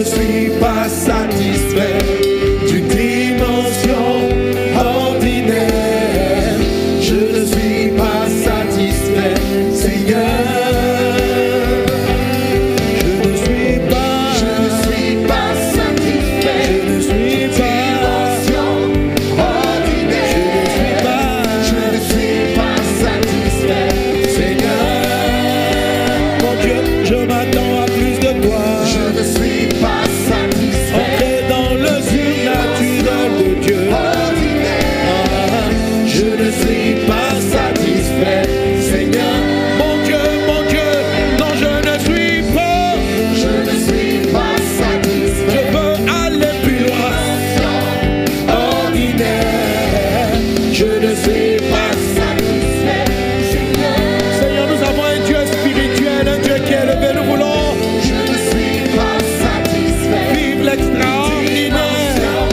suis pas satisfait d'une dimension ordinaire. Je ne suis pas satisfait, Seigneur. Je ne suis pas satisfait. Je ne suis pas dimension ordinaire. Je ne suis pas satisfait, Seigneur. Mon Dieu, je m'attends à plus de toi. Je ne suis pas satisfait. Entrer dans le surnaturel de Dieu. Je ne suis pas satisfait, Seigneur. Mon Dieu, non, je ne suis pas. Je ne suis pas satisfait. Je veux aller plus loin. Ordinaire. Je ne suis pas satisfait, Seigneur. Seigneur, nous avons un Dieu spirituel, un Dieu qui est élevé. Nous voulons. Je ne suis pas satisfait. Vive l'extraordinaire.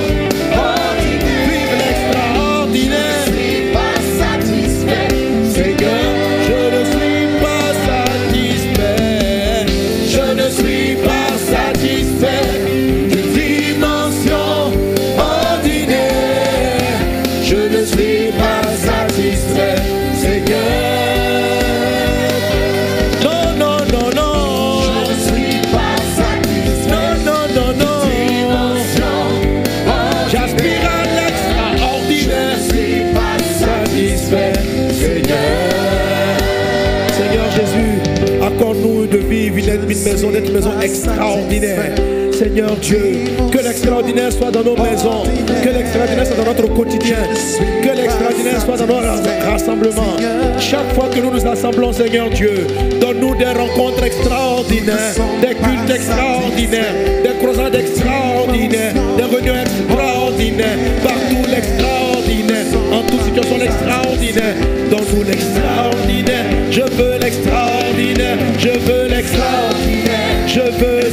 Vive l'extraordinaire. Je ne suis pas satisfait, Seigneur. Je ne suis pas satisfait. Je ne suis pas satisfait d'une dimension ordinaire. Je ne suis pas satisfait, Seigneur. Non, non, non, non. Je ne suis pas satisfait. Non, non, non, non. J'aspire à l'extraordinaire. Je ne suis pas satisfait, Seigneur. Seigneur Jésus, accorde-nous de vivre une maison, d'être une maison extraordinaire. Seigneur Dieu, que l'extraordinaire soit dans nos maisons, que l'extraordinaire soit dans notre quotidien, que l'extraordinaire soit dans nos rassemblements. Chaque fois que nous nous assemblons, Seigneur Dieu, donne-nous des rencontres extraordinaires, des cultes extraordinaires, des croisades extraordinaires, des réunions extraordinaires, partout l'extraordinaire, en toute situation l'extraordinaire. Donne-nous l'extraordinaire, je veux l'extraordinaire, je veux l'extraordinaire, je veux,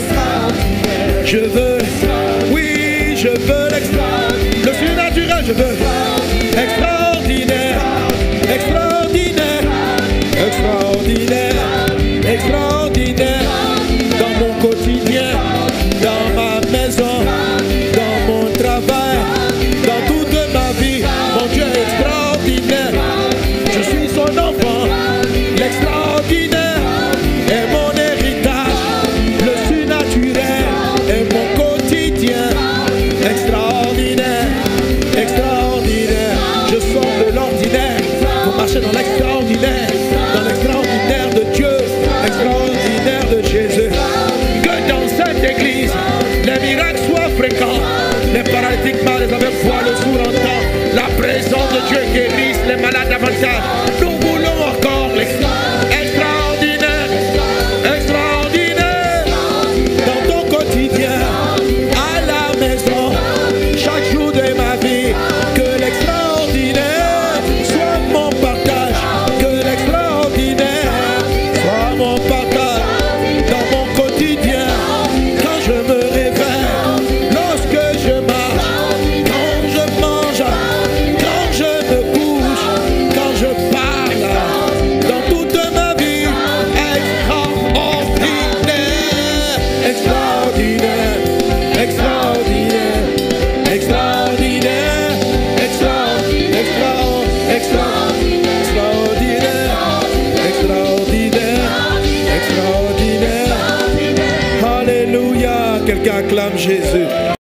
oui, je veux l'extraordinaire, le surnaturel, je veux extraordinaire, extraordinaire, extraordinaire, extraordinaire, dans mon quotidien, dans ma maison, dans mon travail, dans toute ma vie. Mon Dieu est extraordinaire, je suis son enfant, l'extraordinaire est mon héritage, le surnaturel est mon quotidien, extraordinaire, extraordinaire. Je sors de l'ordinaire pour marcher dans l'extraordinaire de Dieu, l'extraordinaire de Jésus. Que dans cette église, les miracles soient fréquents, les paralytiques marchent, les aveugles voient, le sourd entend, la présence de Dieu guérisse les malades davantage. Nous voulons encore l'extraordinaire, extraordinaire, dans ton quotidien, à la maison, chaque jour de ma vie. Que l'extraordinaire soit mon partage, que l'extraordinaire soit mon partage dans mon quotidien. Quand je me réveille, lorsque je marche, quand je mange, quand je me couche, quand je parle, dans toute ma vie, extraordinaire, extraordinaire, extraordinaire, extraordinaire, extraordinaire, extraordinaire. Alléluia, quelqu'un acclame Jésus.